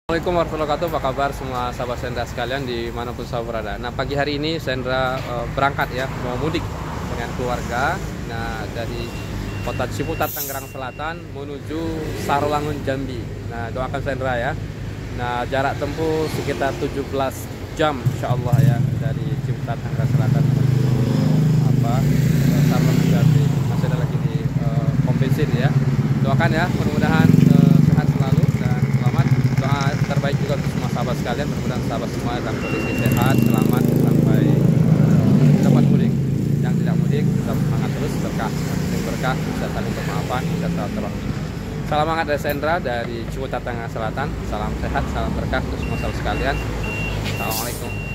Assalamualaikum warahmatullahi wabarakatuh. Apa kabar semua sahabat Sendra sekalian dimanapun saya berada. Nah, pagi hari ini Sendra berangkat ya, mau mudik dengan keluarga. Nah, dari kota Ciputat Tangerang Selatan menuju Sarolangun Jambi. Nah, doakan Sendra ya. Nah, jarak tempuh sekitar 17 jam insya Allah ya, dari Ciputat Tangerang Selatan menuju Sarolangun Jambi. Masih ada lagi di pom bensin ya. Doakan ya, mudah-mudahan sehat selalu dan selamat. Doa terbaik juga untuk semua sahabat sekalian, mudah-mudahan sahabat semua dalam kondisi sehat, selamat sampai dapat mudik. Yang tidak mudik tetap semangat terus, berkah, yang berkah bisa saling bermaafan, bisa silaturahmi. Salam hangat dari Sendra dari Ciputat Tangerang Selatan. Salam sehat, salam berkah untuk semua sahabat sekalian. Assalamualaikum.